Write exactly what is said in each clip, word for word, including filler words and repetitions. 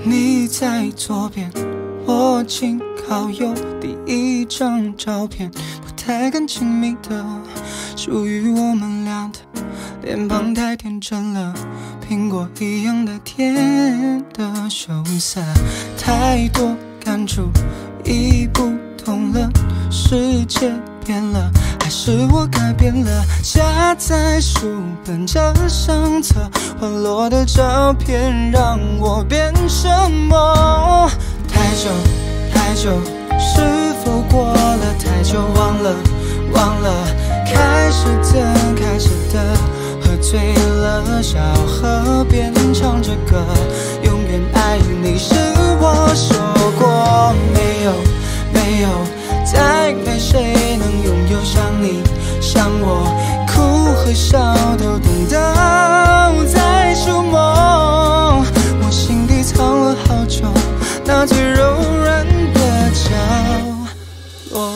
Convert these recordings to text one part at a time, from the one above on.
你在左边，我紧靠右，第一张照片不太敢亲密的，属于我们俩的脸庞太天真了，苹果一样的甜的羞涩，太多感触已不同了，世界变了，还是我改变了？夹在书本这相册，滑落的照片让我变什么？太久太久，是否过了太久？忘了忘了，开始的开始的，喝醉了，小河边唱着歌，永远爱你是我说过，没有没有，再没谁能拥有像你像我，哭和笑都懂得在触摸，我心底藏了好久那最柔软的角落。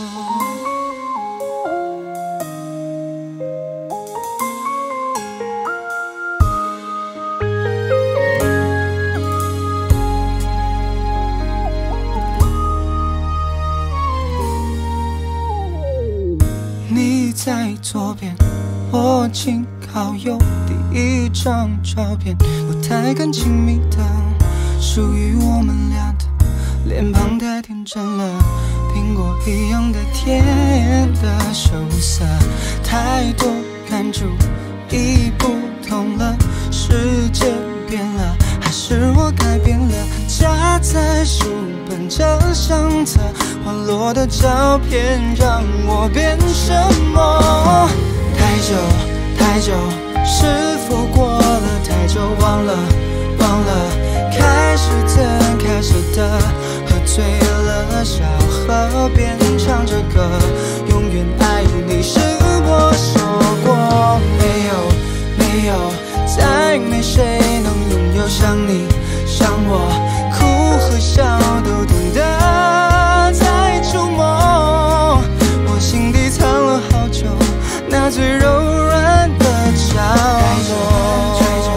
你在左边，我紧靠右，第一张照片不太敢亲密的，属于我们俩的脸庞太天真了，苹果一样的甜的羞涩，太多感触已不同了，世界变了，还是我改变了？夹在书本这相册，滑落的照片让我变什么？太久太久，是否过了太久？忘了忘了，开始的开始的，喝醉了，小河边唱着歌，永远爱你是我说过，没有没有，再没谁能拥有像你像我，哭和笑都懂得在触摸，我心底藏了好久那最柔软的角落。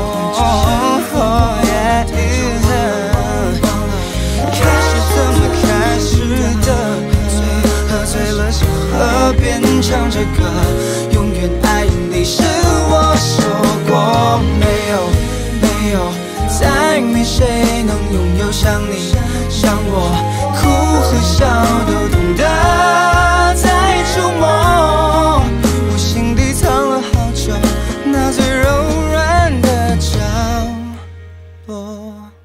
开始怎么开始的？喝醉了，小河边唱着歌，永远爱你是我说过，没有没有，再没谁能拥有像你像我，哭和笑都懂得在触摸，我心底藏了好久那最柔软的角落。